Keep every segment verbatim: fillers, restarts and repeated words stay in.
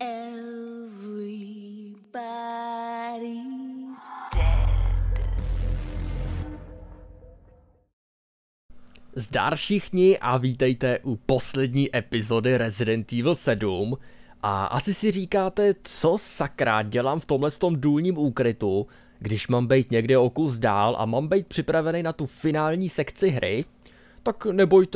Everybody's Zdar všichni a vítejte u poslední epizody Resident Evil sedm. A asi si říkáte, co sakra dělám v tomhle tom důlním úkrytu, když mám být někde o kus dál a mám být připravený na tu finální sekci hry. Tak nebojte,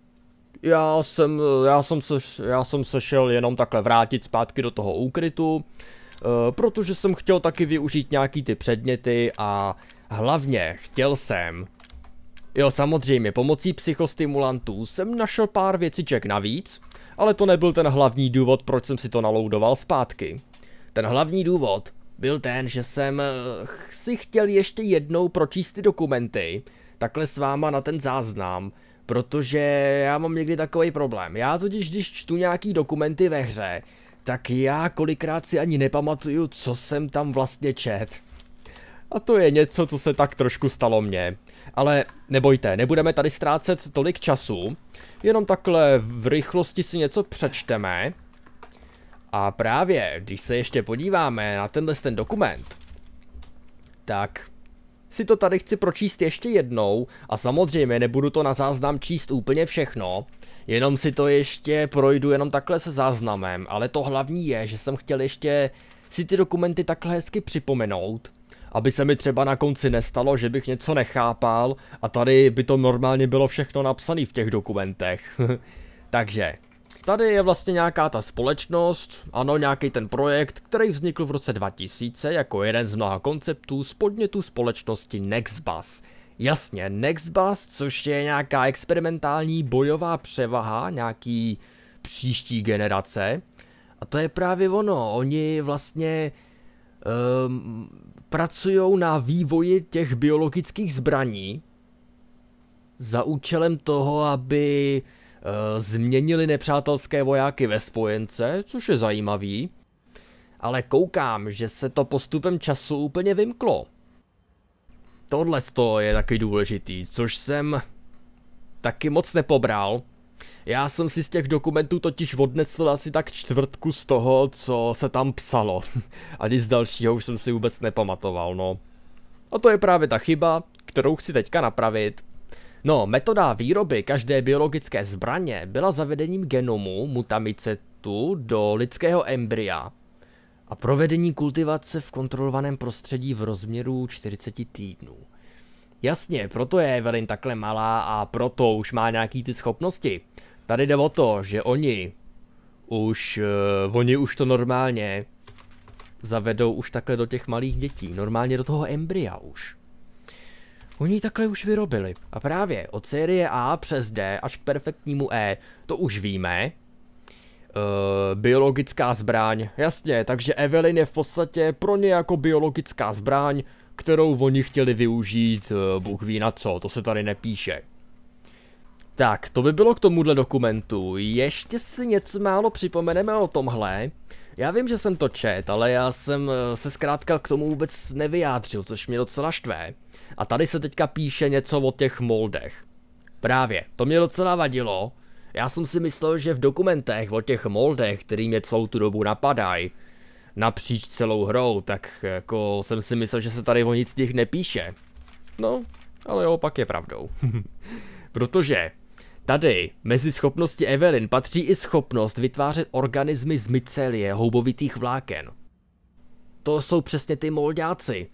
já jsem, já jsem, se, já jsem se šel jenom takhle vrátit zpátky do toho úkrytu, uh, protože jsem chtěl taky využít nějaký ty předměty a hlavně chtěl jsem... Jo, samozřejmě, pomocí psychostimulantů jsem našel pár věciček navíc, ale to nebyl ten hlavní důvod, proč jsem si to naloudoval zpátky. Ten hlavní důvod byl ten, že jsem si chtěl ještě jednou pročíst ty dokumenty, takhle s váma na ten záznam, protože já mám někdy takový problém. Já totiž, když čtu nějaký dokumenty ve hře, tak já kolikrát si ani nepamatuju, co jsem tam vlastně čet. A to je něco, co se tak trošku stalo mně. Ale nebojte, nebudeme tady ztrácet tolik času, jenom takhle v rychlosti si něco přečteme. A právě, když se ještě podíváme na tenhle ten dokument, tak si to tady chci pročíst ještě jednou a samozřejmě nebudu to na záznam číst úplně všechno, jenom si to ještě projdu jenom takhle se záznamem, ale to hlavní je, že jsem chtěl ještě si ty dokumenty takhle hezky připomenout, aby se mi třeba na konci nestalo, že bych něco nechápal a tady by to normálně bylo všechno napsané v těch dokumentech. Takže, tady je vlastně nějaká ta společnost, ano, nějaký ten projekt, který vznikl v roce dva tisíce jako jeden z mnoha konceptů z podnětů společnosti Nextbus. Jasně, Nextbus, což je nějaká experimentální bojová převaha, nějaký příští generace. A to je právě ono, oni vlastně... Um, pracují na vývoji těch biologických zbraní za účelem toho, aby uh, změnili nepřátelské vojáky ve spojence, což je zajímavý. Ale koukám, že se to postupem času úplně vymklo. Tohle je taky důležitý, což jsem taky moc nepobral. Já jsem si z těch dokumentů totiž odnesl asi tak čtvrtku z toho, co se tam psalo. Ani z dalšího už jsem si vůbec nepamatoval, no. A to je právě ta chyba, kterou chci teďka napravit. No, metoda výroby každé biologické zbraně byla zavedením genomu mutamicetu do lidského embrya a provedení kultivace v kontrolovaném prostředí v rozměru čtyřicet týdnů. Jasně, proto je Evelyn takhle malá a proto už má nějaký ty schopnosti. Tady jde o to, že oni už, uh, oni už to normálně zavedou už takhle do těch malých dětí, normálně do toho embrya už. Oni takhle už vyrobili a právě od série A přes D až k perfektnímu E, to už víme. Uh, biologická zbraň, jasně, takže Evelyn je v podstatě pro ně jako biologická zbraň, kterou oni chtěli využít, uh, Bůh ví na co, to se tady nepíše. Tak, to by bylo k tomuhle dokumentu. Ještě si něco málo připomeneme o tomhle. Já vím, že jsem to čet, ale já jsem se zkrátka k tomu vůbec nevyjádřil, což mě docela štve. A tady se teďka píše něco o těch moldech. Právě, to mě docela vadilo. Já jsem si myslel, že v dokumentech o těch moldech, který mě celou tu dobu napadají, napříč celou hrou, tak jako jsem si myslel, že se tady o nic z nich nepíše. No, ale opak je pravdou. Protože tady mezi schopnosti Evelyn patří i schopnost vytvářet organismy z mycelie houbovitých vláken. To jsou přesně ty moldáci.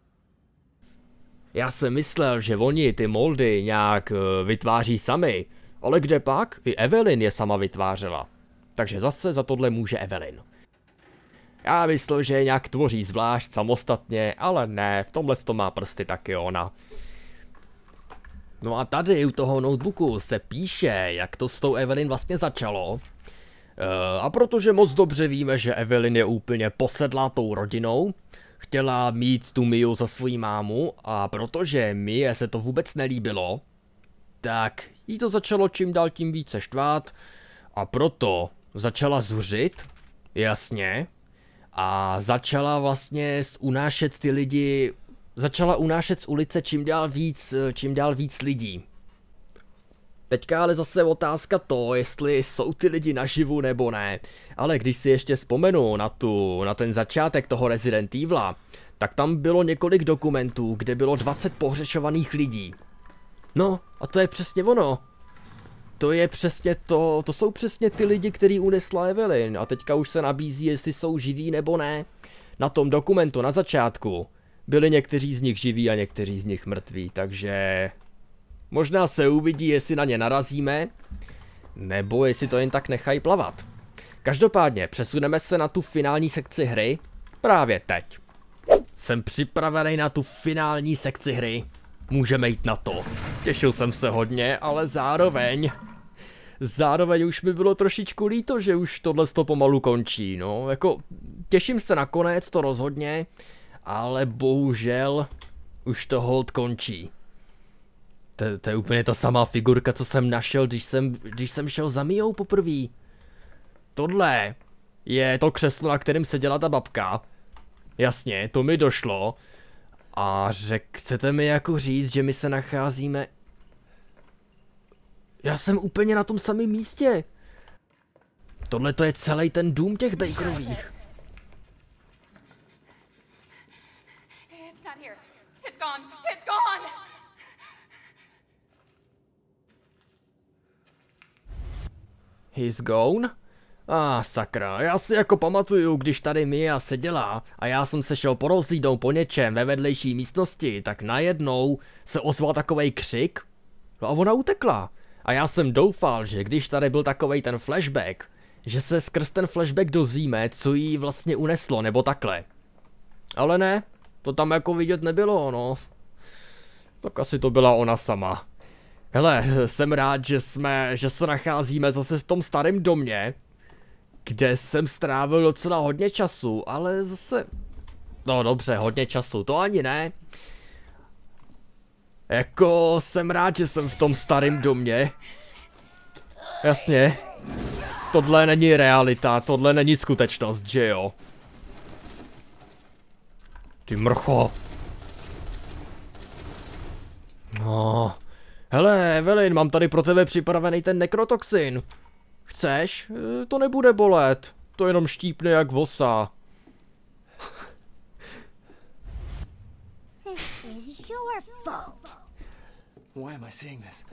Já jsem myslel, že oni ty moldy nějak uh, vytváří sami, ale kde pak? I Evelyn je sama vytvářela. Takže zase za tohle může Evelyn. Já myslel, že je nějak tvoří zvlášť samostatně, ale ne, v tomhle to má prsty taky ona. No a tady u toho notebooku se píše, jak to s tou Evelyn vlastně začalo. E, a protože moc dobře víme, že Evelyn je úplně posedlá tou rodinou, chtěla mít tu Miu za svoji mámu a protože Mie se to vůbec nelíbilo, tak jí to začalo čím dál tím více štvát a proto začala zuřit, jasně, a začala vlastně unášet ty lidi... Začala unášet z ulice čím dál víc, čím dál víc lidí. Teďka ale zase otázka to, jestli jsou ty lidi naživu nebo ne. Ale když si ještě vzpomenu na, tu, na ten začátek toho Resident Evila, tak tam bylo několik dokumentů, kde bylo dvacet pohřešovaných lidí. No, a to je přesně ono. To je přesně to, to jsou přesně ty lidi, který unesla Evelyn. A teďka už se nabízí, jestli jsou živí nebo ne. Na tom dokumentu na začátku byli někteří z nich živí a někteří z nich mrtví, takže možná se uvidí, jestli na ně narazíme, nebo jestli to jen tak nechají plavat. Každopádně přesuneme se na tu finální sekci hry právě teď. Jsem připravený na tu finální sekci hry. Můžeme jít na to. Těšil jsem se hodně, ale zároveň... Zároveň už mi bylo trošičku líto, že už tohle to pomalu končí, no. Jako, těším se na konec, to rozhodně, ale bohužel už to hold končí. To, to je úplně ta samá figurka, co jsem našel, když jsem, když jsem šel za Miou poprvé. Tohle je to křeslo, na kterém seděla ta babka. Jasně, to mi došlo. A řek, chcete mi jako říct, že my se nacházíme... Já jsem úplně na tom samém místě. Tohle to je celý ten dům těch Bakerových. He's gone? Ah, sakra, já si jako pamatuju, když tady Mia seděla a já jsem se šel porozlídnout po něčem ve vedlejší místnosti, tak najednou se ozval takovej křik, no a ona utekla. A já jsem doufal, že když tady byl takovej ten flashback, že se skrz ten flashback dozvíme, co jí vlastně uneslo, nebo takhle. Ale ne, to tam jako vidět nebylo, no. Tak asi to byla ona sama. Hele, jsem rád, že jsme, že se nacházíme zase v tom starém domě, kde jsem strávil docela hodně času, ale zase... No dobře, hodně času, to ani ne. Jako jsem rád, že jsem v tom starém domě. Jasně. Tohle není realita, tohle není skutečnost, že jo? Ty mrcho. No. Hele, Evelyn, mám tady pro tebe připravený ten nekrotoxin. Chceš? To nebude bolet. To jenom štípne jak vosa. This is your fault. Why am I seeing this?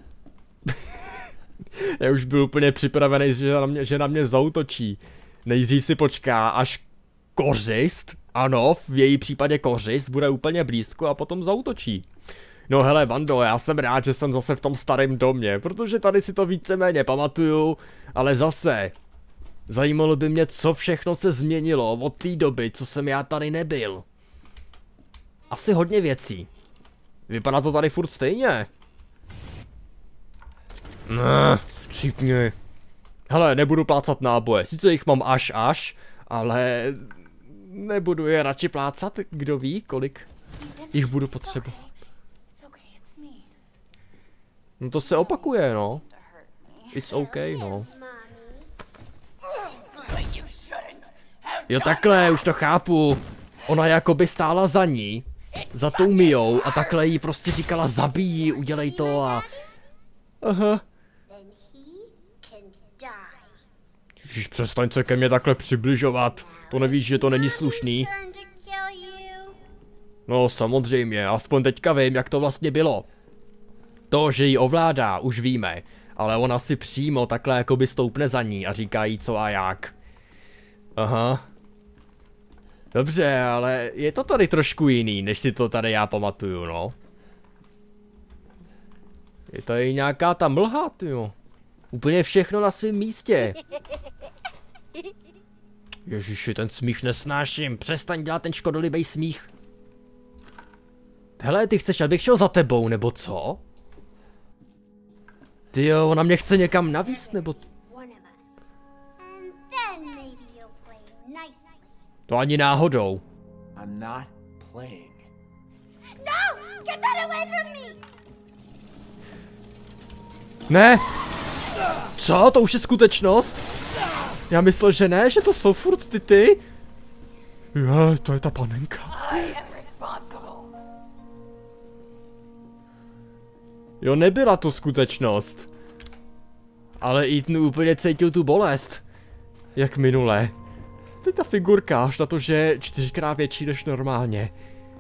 Já už byl úplně připravený, že na mě, že na mě zaútočí. Nejdřív si počká, až kořist, ano, v její případě kořist, bude úplně blízko a potom zaútočí. No hele, Vando, já jsem rád, že jsem zase v tom starém domě, protože tady si to víceméně pamatuju, ale zase, zajímalo by mě, co všechno se změnilo od té doby, co jsem já tady nebyl. Asi hodně věcí. Vypadá to tady furt stejně. Ne, chcípni. Hele, nebudu plácat náboje, sice jich mám až až, ale nebudu je radši plácat, kdo ví, kolik jich budu potřebovat. No to se opakuje, no. It's okay, no. Jo takhle, už to chápu. Ona jakoby stála za ní, za tou Miou a takhle jí prostě říkala zabij, udělej to a... Aha. Ježiš, přestaň se ke mně takhle přibližovat. To nevíš, že to není slušný? No samozřejmě, aspoň teďka vím, jak to vlastně bylo. To, že ji ovládá, už víme, ale ona si přímo takhle jakoby stoupne za ní a říká jí co a jak. Aha. Dobře, ale je to tady trošku jiný, než si to tady já pamatuju, no. Je tady nějaká ta mlha, tyjo. Úplně všechno na svém místě. Ježiši, ten smích nesnáším, přestaň dělat ten škodolibej smích. Hele, ty chceš, abych šel za tebou, nebo co? Tyjo, ona mě chce někam navíc, nebo... To ani náhodou. I'm not playing. No! Get that away from me! Ne! Co? To už je skutečnost? Já myslel, že ne, že to jsou furt ty ty. Je, to je ta panenka. Jo, nebyla to skutečnost. Ale Ethan úplně cítil tu bolest. Jak minule. Teď ta figurka, až na to, že je čtyřikrát větší než normálně.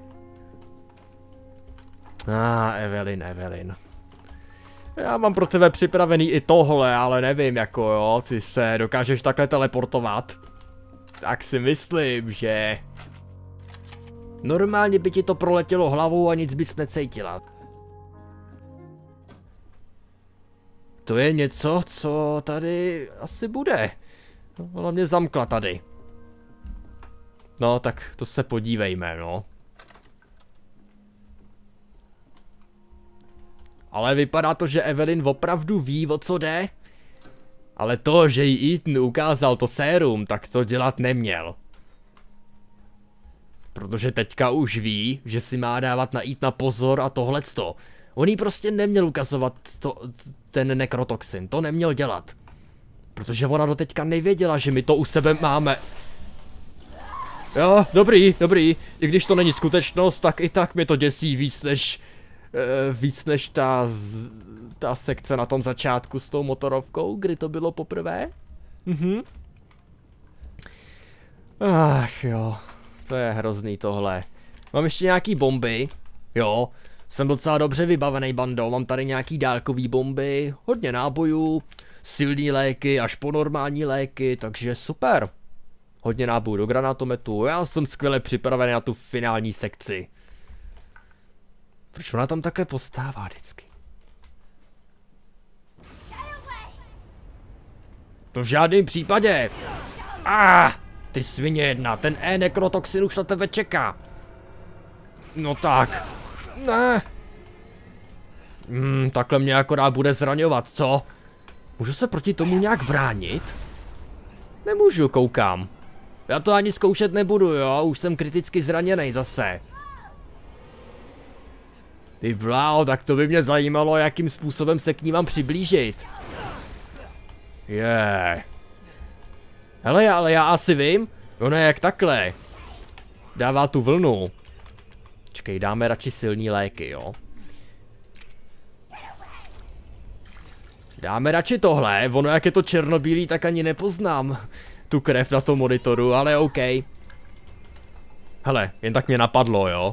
Ah, Evelyn, Evelyn. Já mám pro tebe připravený i tohle, ale nevím, jako jo, ty se dokážeš takhle teleportovat. Tak si myslím, že... Normálně by ti to proletělo hlavou a nic bys necítila. To je něco, co tady asi bude. Ona mě zamkla tady. No, tak to se podívejme, no. Ale vypadá to, že Evelyn opravdu ví, o co jde. Ale to, že jí Ethan ukázal to sérum, tak to dělat neměl. Protože teďka už ví, že si má dávat na Ethana pozor a tohleto. On jí prostě neměl ukazovat to, ten nekrotoxin, to neměl dělat. Protože ona do teďka nevěděla, že my to u sebe máme. Jo, dobrý, dobrý, i když to není skutečnost, tak i tak mě to děsí víc než... Uh, víc než ta, z, ta sekce na tom začátku s tou motorovkou, kdy to bylo poprvé. Mhm. Ach jo, to je hrozný tohle. Mám ještě nějaký bomby. Jo, jsem docela dobře vybavený bandou, mám tady nějaký dálkový bomby, hodně nábojů, silný léky až po normální léky, takže super. Hodně nábojů do granátometu, já jsem skvěle připravený na tu finální sekci. Proč ona tam takhle postává vždycky? To v žádném případě. Ah, ty svině jedna, ten E-nekrotoxin už na tebe čeká. No tak. Ne. Hmm, takhle mě akorát bude zraňovat, co? Můžu se proti tomu nějak bránit? Nemůžu, koukám. Já to ani zkoušet nebudu, jo, už jsem kriticky zraněný zase. Ty bláho, tak to by mě zajímalo, jakým způsobem se k ní mám přiblížit. Je. Yeah. Hele, ale já asi vím. Ono je jak takhle. Dává tu vlnu. Čekej, dáme radši silný léky, jo. Dáme radši tohle. Ono jak je to černobílý, tak ani nepoznám tu krev na tom monitoru, ale OK. Hele, jen tak mě napadlo, jo.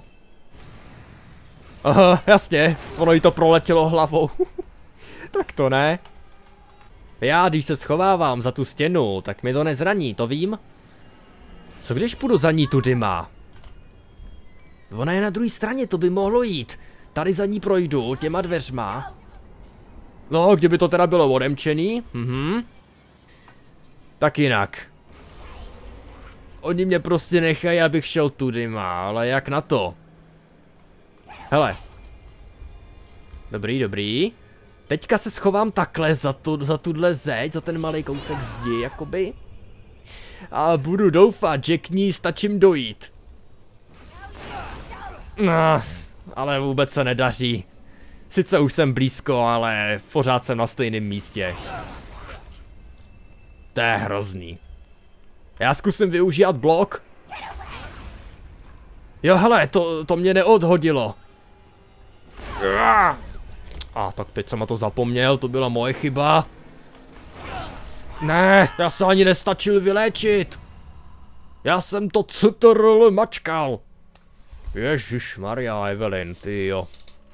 Aha, jasně, ono jí to proletělo hlavou. Tak to ne. Já, když se schovávám za tu stěnu, tak mi to nezraní, to vím. Co když půjdu za ní tudy má? Ona je na druhé straně, to by mohlo jít. Tady za ní projdu, těma dveřma. No, kdyby to teda bylo odemčený, mhm. Tak jinak. Oni mě prostě nechají, abych šel tudy má, ale jak na to? Hele. Dobrý, dobrý. Teďka se schovám takhle za, tu, za tuhle zeď, za ten malý kousek zdi, jakoby. A budu doufat, že k ní stačím dojít. No, ale vůbec se nedaří. Sice už jsem blízko, ale pořád jsem na stejném místě. To je hrozný. Já zkusím využít blok. Jo, hele, to, to mě neodhodilo. A tak teď jsem na to zapomněl, to byla moje chyba. Ne, já se ani nestačil vyléčit. Já jsem to ctrl mačkal. Ježišmarja, Evelyn, ty jo.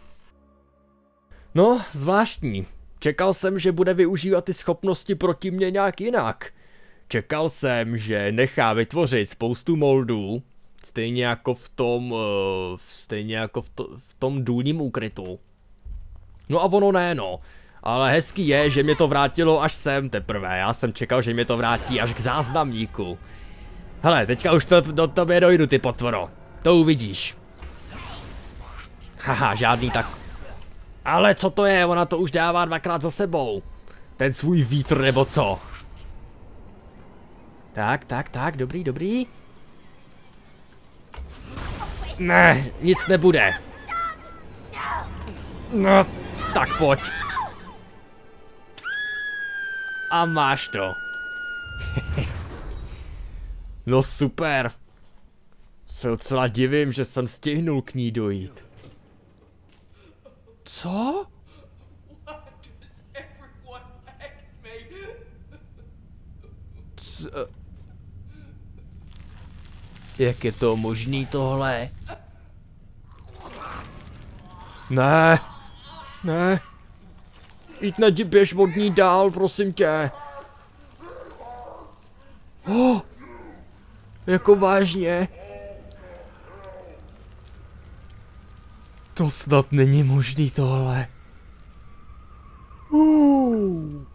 No, zvláštní. Čekal jsem, že bude využívat ty schopnosti proti mně nějak jinak. Čekal jsem, že nechá vytvořit spoustu moldů. Stejně jako v tom, uh, stejně jako v, to, v tom důlním úkrytu. No a ono ne, no. Ale hezký je, že mě to vrátilo až sem teprve. Já jsem čekal, že mě to vrátí až k záznamníku. Hele, teďka už to, do tobě dojdu, ty potvoro. To uvidíš. Haha, žádný tak... Ale co to je? Ona to už dává dvakrát za sebou. Ten svůj vítr nebo co? Tak, tak, tak, dobrý, dobrý. Ne, nic nebude. No, tak pojď. A máš to. No super. Se docela divím, že jsem stihnul k ní dojít. Co? Jak je to možný tohle? Ne. Ne. Jít ne, běž od ní dál, prosím tě. Oh, jako vážně? To snad není možný tohle. Uh.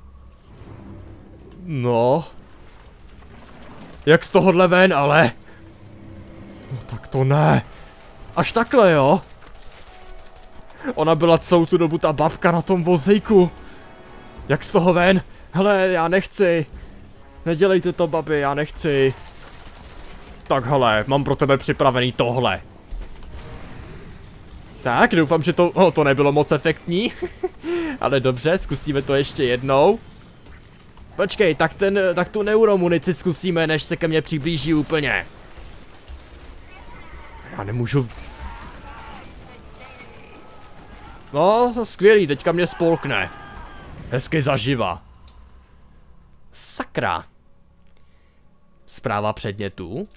No. Jak z tohohle ven, ale? No tak to ne. Až takhle, jo? Ona byla celou tu dobu ta babka na tom vozejku. Jak z toho ven? Hele, já nechci. Nedělejte to, babi, já nechci. Tak hele, mám pro tebe připravený tohle. Tak, doufám, že to, oh, to nebylo moc efektní. Ale dobře, zkusíme to ještě jednou. Počkej, tak ten, tak tu neuromunici zkusíme, než se ke mně přiblíží úplně. Já nemůžu... No, skvělý, teďka mě spolkne. Hezky zaživa. Sakra. Zpráva předmětů.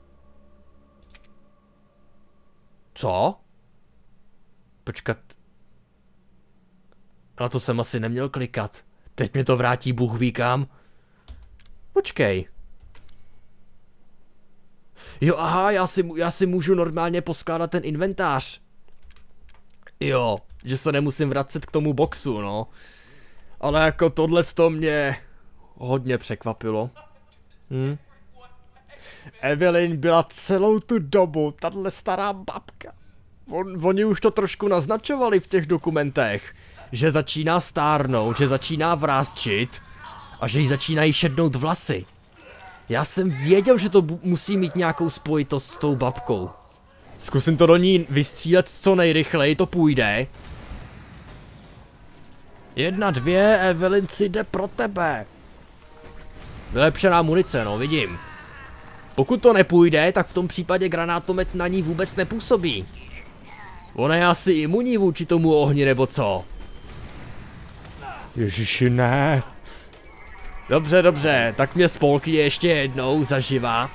Co? Počkat. Na to jsem asi neměl klikat. Teď mě to vrátí Bůh ví kam. Počkej. Jo, aha, já si, já si můžu normálně poskládat ten inventář. Jo, že se nemusím vracet k tomu boxu, no. Ale jako tohle to mě hodně překvapilo. Hm? Evelyn byla celou tu dobu, tahle stará babka. On, oni už to trošku naznačovali v těch dokumentech. Že začíná stárnout, že začíná vrásčit a že jí začínají šednout vlasy. Já jsem věděl, že to musí mít nějakou spojitost s tou babkou. Zkusím to do ní vystřílet co nejrychleji, to půjde. Jedna, dvě, Evelyn si jde pro tebe. Vylepšená munice, no, vidím. Pokud to nepůjde, tak v tom případě granátomet na ní vůbec nepůsobí. Ona je asi imunní vůči tomu ohni, nebo co? Ježiši, ne. Dobře, dobře, tak mě spolkni ještě jednou zaživa.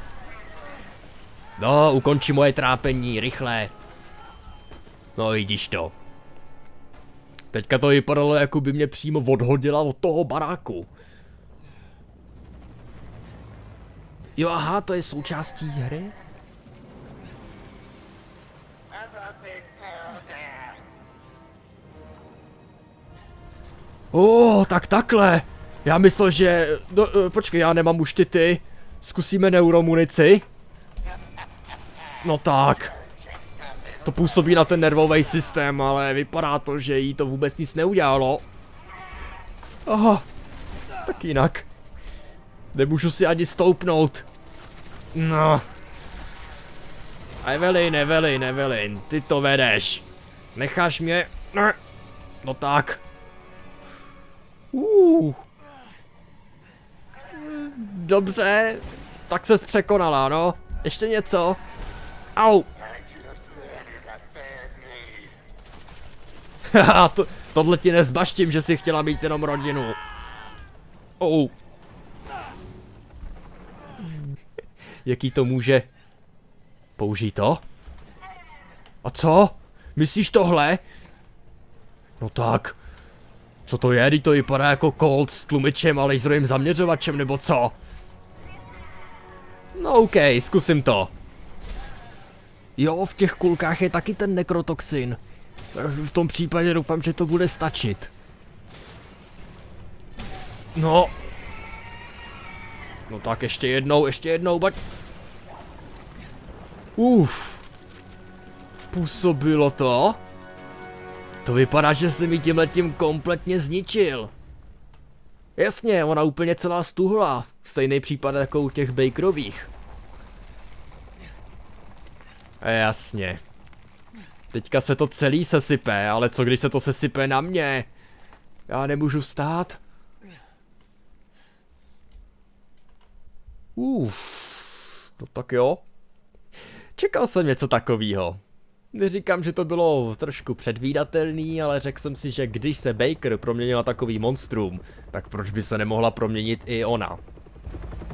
No, ukonči moje trápení, rychle. No, vidíš to. Teďka to vypadalo, jako by mě přímo odhodila od toho baráku. Jo, aha, to je součástí hry? Oh, tak takhle. Já myslel, že... No, počkej, já nemám už ty ty. Zkusíme neuromunici. No tak. To působí na ten nervový systém, ale vypadá to, že jí to vůbec nic neudělalo. Aha. Tak jinak. Nemůžu si ani stoupnout. No. Evelyn, Evelyn, Evelyn, ty to vedeš. Necháš mě... No, no tak. Uh. Dobře, tak ses překonala, no. Ještě něco. Au. Haha, to, tohle ti nezbaštím, že jsi chtěla mít jenom rodinu. Oh. Jaký to může... Použij to? A co? Myslíš tohle? No tak. Co to je? To vypadá jako Colt s tlumičem a laserovým zaměřovačem, nebo co? No OK, zkusím to. Jo, v těch kulkách je taky ten nekrotoxin. V tom případě doufám, že to bude stačit. No. No tak ještě jednou, ještě jednou, bať. Uf. Působilo to? To vypadá, že se mi tímhletím kompletně zničil. Jasně, ona úplně celá stuhla. Stejný případ jako u těch Bakerových. Jasně. Teďka se to celý sesype, ale co když se to sesype na mě? Já nemůžu vstát. Uf. No tak jo. Čekal jsem něco takového. Neříkám, že to bylo trošku předvídatelný, ale řekl jsem si, že když se Baker proměnila takový monstrum, tak proč by se nemohla proměnit i ona?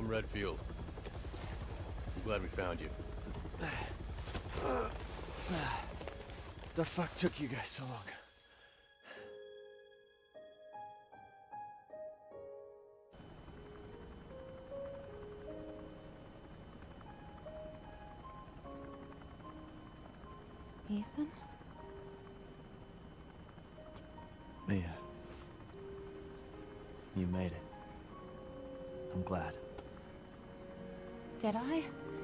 I'm Redfield. I'm glad we found you. The fuck took you guys so long? Ethan? Mia. You made it. I'm glad. Did I?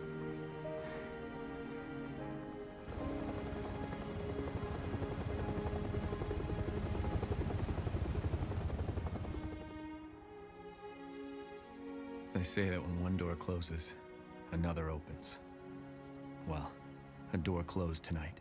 They say that when one door closes, another opens. Well, a door closed tonight.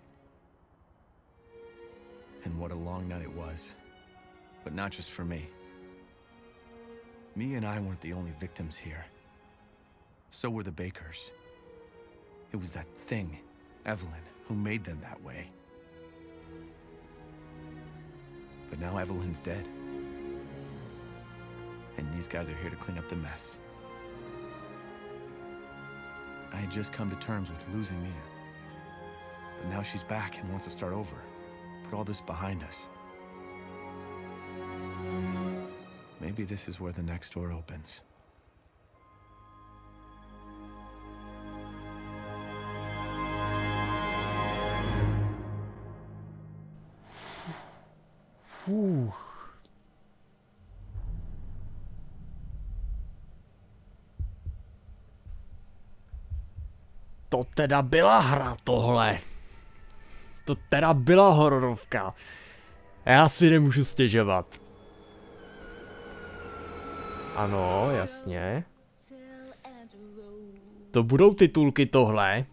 And what a long night it was. But not just for me. Mia and I weren't the only victims here. So were the Bakers. It was that thing, Evelyn, who made them that way. But now Evelyn's dead. And these guys are here to clean up the mess. I had just come to terms with losing Mia. But now she's back and wants to start over. Put all this behind us. Maybe this is where the next door opens. Fuh. To teda byla hra tohle. To teda byla hororovka. Já si nemůžu stěžovat. Ano, jasně. To budou titulky tohle.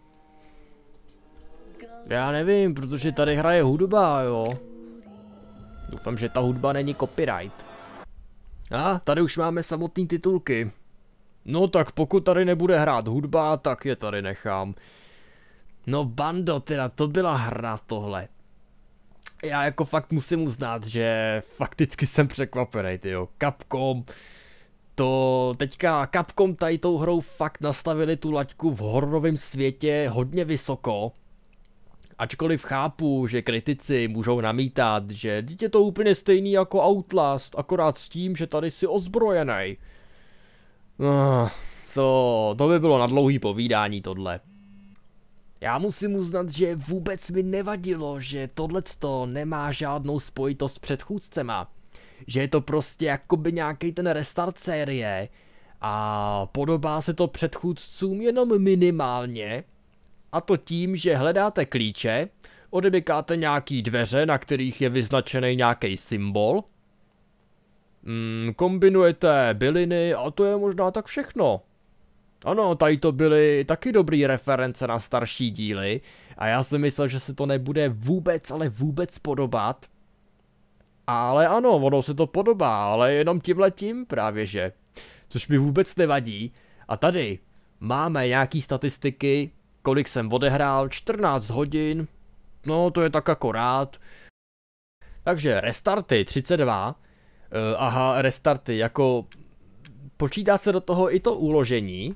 Já nevím, protože tady hraje hudba, jo. Doufám, že ta hudba není copyright. A tady už máme samotné titulky. No tak pokud tady nebude hrát hudba, tak je tady nechám. No bando, teda to byla hra tohle. Já jako fakt musím uznat, že fakticky jsem překvapený, tyjo. Capcom, to teďka Capcom tady tou hrou fakt nastavili tu laťku v hororovém světě hodně vysoko. Ačkoliv chápu, že kritici můžou namítat, že je to úplně stejný jako Outlast, akorát s tím, že tady jsi ozbrojený. No, co, to by bylo na dlouhý povídání tohle. Já musím uznat, že vůbec mi nevadilo, že tohleto nemá žádnou spojitost s předchůdcema. Že je to prostě jakoby nějaký ten restart série a podobá se to předchůdcům jenom minimálně. A to tím, že hledáte klíče, odemykáte nějaký dveře, na kterých je vyznačený nějaký symbol. Mm, kombinujete byliny a to je možná tak všechno. Ano, tady to byly taky dobrý reference na starší díly a já si myslel, že se to nebude vůbec, ale vůbec podobat. Ale ano, ono se to podobá, ale jenom tímhletím právě že. Což mi vůbec nevadí. A tady máme nějaký statistiky, kolik jsem odehrál, čtrnáct hodin, no to je tak akorát. Takže restarty třicet dva, uh, aha, restarty, jako počítá se do toho i to uložení.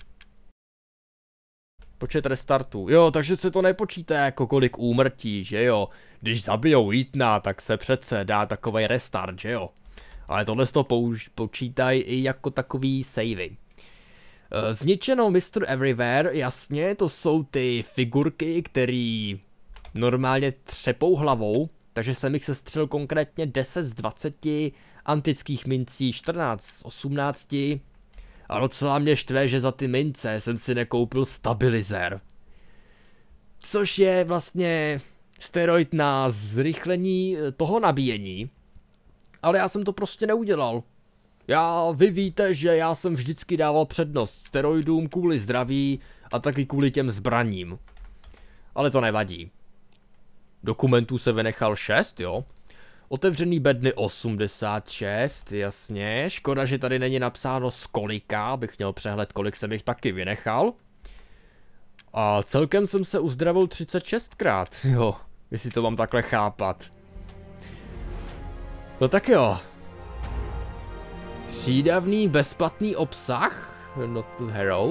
Počet restartů, jo, takže se to nepočítá jako kolik úmrtí, že jo. Když zabijou Ethana, tak se přece dá takovej restart, že jo. Ale tohle to počítají i jako takový savey. Zničeno mister Everywhere, jasně, to jsou ty figurky, které normálně třepou hlavou, takže jsem jich sestřelil konkrétně deset z dvaceti, antických mincí čtrnáct z osmnácti. A docela mě štve, že za ty mince jsem si nekoupil stabilizer. Což je vlastně steroid na zrychlení toho nabíjení, ale já jsem to prostě neudělal. Já, vy víte, že já jsem vždycky dával přednost steroidům kvůli zdraví a taky kvůli těm zbraním. Ale to nevadí. Dokumentů se vynechal šest, jo. Otevřený bedny osmdesát šest, jasně. Škoda, že tady není napsáno z kolika, abych měl přehled, kolik jsem jich taky vynechal. A celkem jsem se uzdravil třicet šestkrát, jo. Jestli to mám takhle chápat. No tak jo. Přídavný bezplatný obsah? not the hero.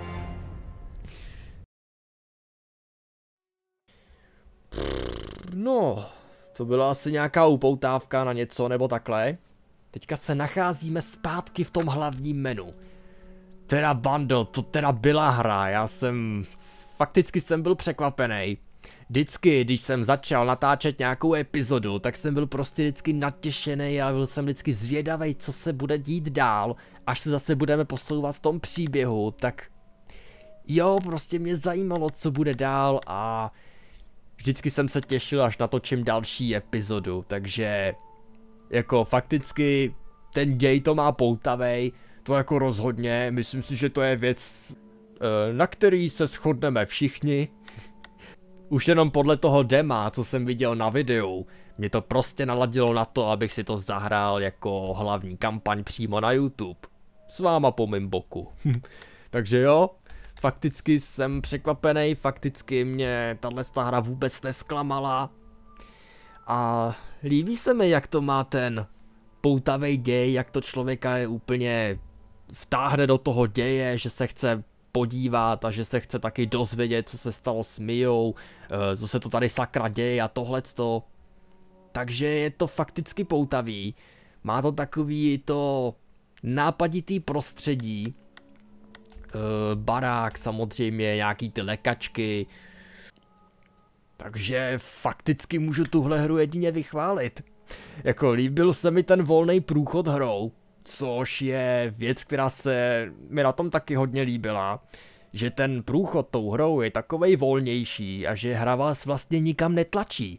No, to byla asi nějaká upoutávka na něco nebo takhle. Teďka se nacházíme zpátky v tom hlavním menu. Teda bando, to teda byla hra, já jsem... Fakticky jsem byl překvapený. Vždycky, když jsem začal natáčet nějakou epizodu, tak jsem byl prostě vždycky natěšený a byl jsem vždycky zvědavý, co se bude dít dál, až se zase budeme posouvat v tom příběhu, tak jo, prostě mě zajímalo, co bude dál a vždycky jsem se těšil, až natočím další epizodu, takže jako fakticky ten děj to má poutavej, to jako rozhodně, myslím si, že to je věc, na který se shodneme všichni. Už jenom podle toho dema, co jsem viděl na videu, mě to prostě naladilo na to, abych si to zahrál jako hlavní kampaň přímo na YouTube. S váma po mým boku. Takže jo, fakticky jsem překvapený, fakticky mě tato hra vůbec nesklamala. A líbí se mi, jak to má ten poutavej děj, jak to člověka je úplně vtáhne do toho děje, že se chce podívat a že se chce taky dozvědět, co se stalo s Miou, co se to tady sakra děje a tohleto. Takže je to fakticky poutavý. Má to takový to nápaditý prostředí. Barák samozřejmě, nějaký ty lékačky. Takže fakticky můžu tuhle hru jedině vychválit. Jako líbil se mi ten volný průchod hrou. Což je věc, která se mi na tom taky hodně líbila, že ten průchod tou hrou je takovej volnější a že hra vás vlastně nikam netlačí.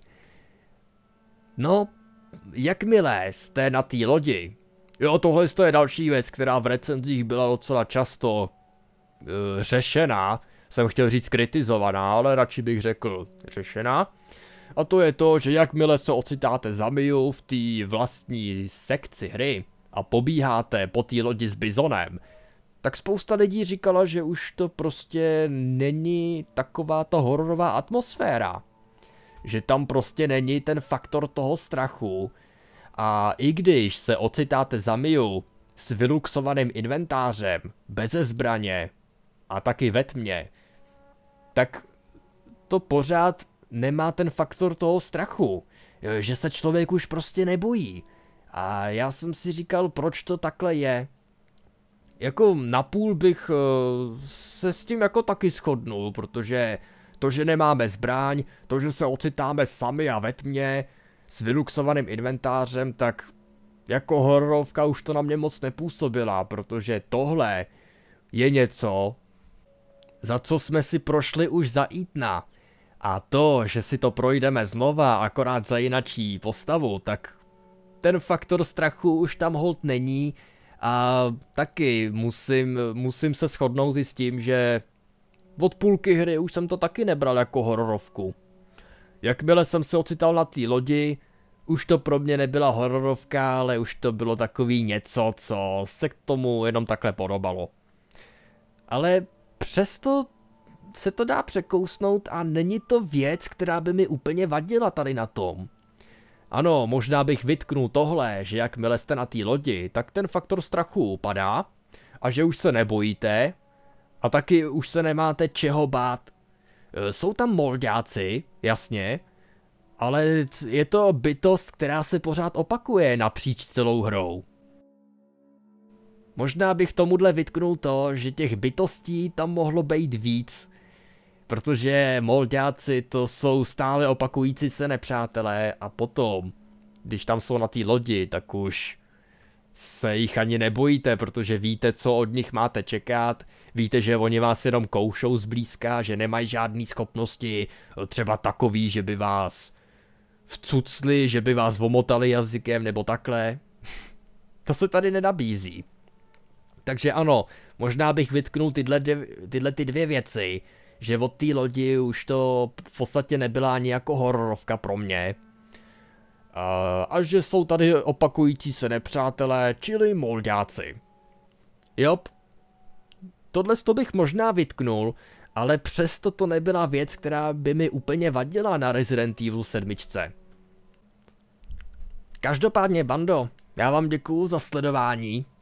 No, jakmile jste na té lodi, jo, tohle je další věc, která v recenzích byla docela často uh, řešená, jsem chtěl říct kritizovaná, ale radši bych řekl řešená. A to je to, že jakmile se ocitáte za Miu v té vlastní sekci hry, a pobíháte po té lodi s bizonem, tak spousta lidí říkala, že už to prostě není taková ta hororová atmosféra. Že tam prostě není ten faktor toho strachu. A i když se ocitáte za Miu s vyluxovaným inventářem, beze zbraně a taky ve tmě, tak to pořád nemá ten faktor toho strachu. Že se člověk už prostě nebojí. A já jsem si říkal, proč to takhle je. Jako napůl bych uh, se s tím jako taky shodnul, protože to, že nemáme zbraň, to, že se ocitáme sami a ve tmě s vyluxovaným inventářem, tak jako hororovka už to na mě moc nepůsobila, protože tohle je něco, za co jsme si prošli už za Ethna. A to, že si to projdeme znova akorát za jinačí postavu, tak ten faktor strachu už tam hold není a taky musím, musím se shodnout i s tím, že od půlky hry už jsem to taky nebral jako hororovku. Jakmile jsem se ocital na té lodi, už to pro mě nebyla hororovka, ale už to bylo takový něco, co se k tomu jenom takhle podobalo. Ale přesto se to dá překousnout a není to věc, která by mi úplně vadila tady na tom. Ano, možná bych vytknul tohle, že jakmile jste na té lodi, tak ten faktor strachu upadá a že už se nebojíte a taky už se nemáte čeho bát. Jsou tam molďáci, jasně, ale je to bytost, která se pořád opakuje napříč celou hrou. Možná bych tomuhle vytknul to, že těch bytostí tam mohlo být víc, protože molďáci to jsou stále opakující se nepřátelé a potom, když tam jsou na té lodi, tak už se jich ani nebojíte, protože víte, co od nich máte čekat, víte, že oni vás jenom koušou zblízka, že nemají žádné schopnosti, třeba takový, že by vás vcucli, že by vás omotali jazykem nebo takhle. To se tady nenabízí. Takže ano, možná bych vytknul tyhle, dvě, tyhle ty dvě věci, že od té lodi už to v podstatě nebyla ani jako hororovka pro mě. A, a že jsou tady opakující se nepřátelé, čili molďáci. Jop, tohle to bych možná vytknul, ale přesto to nebyla věc, která by mi úplně vadila na Resident Evil sedm. Každopádně, bando, já vám děkuju za sledování.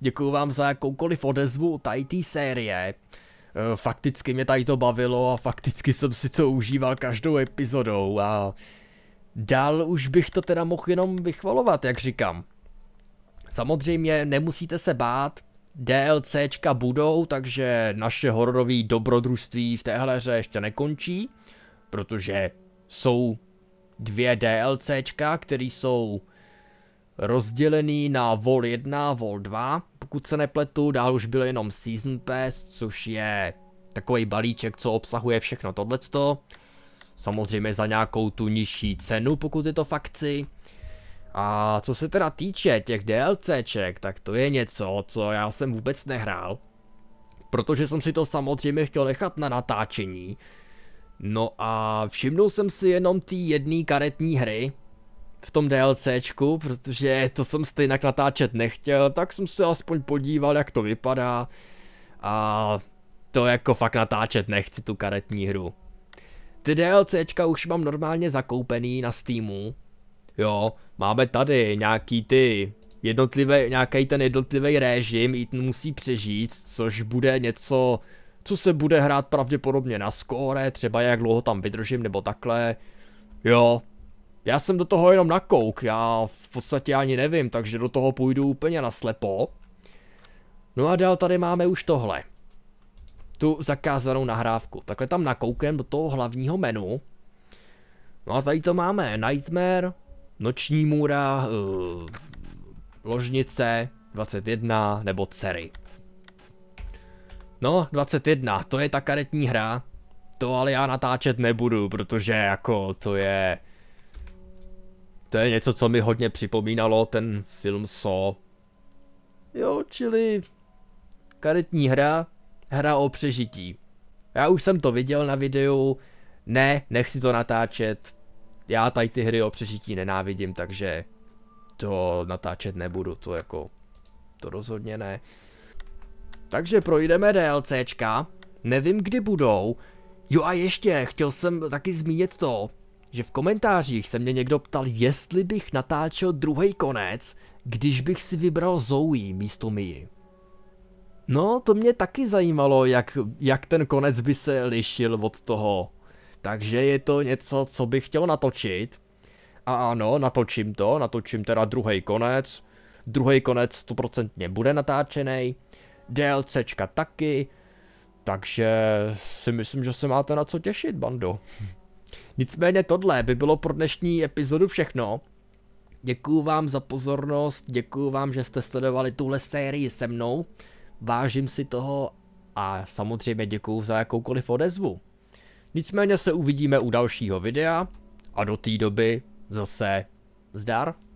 děkuju vám za jakoukoliv odezvu tady té série. Fakticky mě tady to bavilo a fakticky jsem si to užíval každou epizodou a dál už bych to teda mohl jenom vychvalovat, jak říkám. Samozřejmě nemusíte se bát, DLCčka budou, takže naše hororové dobrodružství v téhle hře ještě nekončí, protože jsou dvě DLCčka, které jsou rozdělený na Vol jedna a Vol dva, pokud se nepletu, dál už byl jenom Season Pass, což je takový balíček, co obsahuje všechno tohleto. Samozřejmě za nějakou tu nižší cenu, pokud je to fakci. A co se teda týče těch DLCček, tak to je něco, co já jsem vůbec nehrál. Protože jsem si to samozřejmě chtěl nechat na natáčení. No a všimnul jsem si jenom ty jedné karetní hry v tom DLCčku, protože to jsem stejně natáčet nechtěl, tak jsem se aspoň podíval, jak to vypadá. A to jako fakt natáčet nechci, tu karetní hru. Ty DLCčka už mám normálně zakoupený na Steamu. Jo, máme tady nějaký ty jednotlivé, nějaký ten jednotlivý režim, Ethan musí přežít, což bude něco, co se bude hrát pravděpodobně na skóre, třeba jak dlouho tam vydržím nebo takhle. Jo, já jsem do toho jenom nakouk, já v podstatě ani nevím, takže do toho půjdu úplně naslepo. No a dál tady máme už tohle. Tu zakázanou nahrávku. Takhle tam nakoukem do toho hlavního menu. No a tady to máme Nightmare, Noční můra, uh, Ložnice, dvacet jedna nebo Dcery. No, dvacet jedna, to je ta karetní hra. To ale já natáčet nebudu, protože jako to je... To je něco, co mi hodně připomínalo ten film Saw. Jo, čili... Karetní hra, hra o přežití. Já už jsem to viděl na videu, ne, nechci to natáčet. Já tady ty hry o přežití nenávidím, takže to natáčet nebudu, to jako, to rozhodně ne. Takže projdeme DLCčka, nevím kdy budou. Jo a ještě, chtěl jsem taky zmínit to, že v komentářích se mě někdo ptal, jestli bych natáčel druhý konec, když bych si vybral Zoe místo Mii. No, to mě taky zajímalo, jak, jak ten konec by se lišil od toho. Takže je to něco, co bych chtěl natočit. A ano, natočím to, natočím teda druhý konec. Druhý konec sto procent bude natáčený. DLCčka taky. Takže si myslím, že se máte na co těšit, bando. Nicméně tohle by bylo pro dnešní epizodu všechno. Děkuju vám za pozornost, děkuju vám, že jste sledovali tuhle sérii se mnou. Vážím si toho a samozřejmě děkuju za jakoukoliv odezvu. Nicméně se uvidíme u dalšího videa a do té doby zase zdar.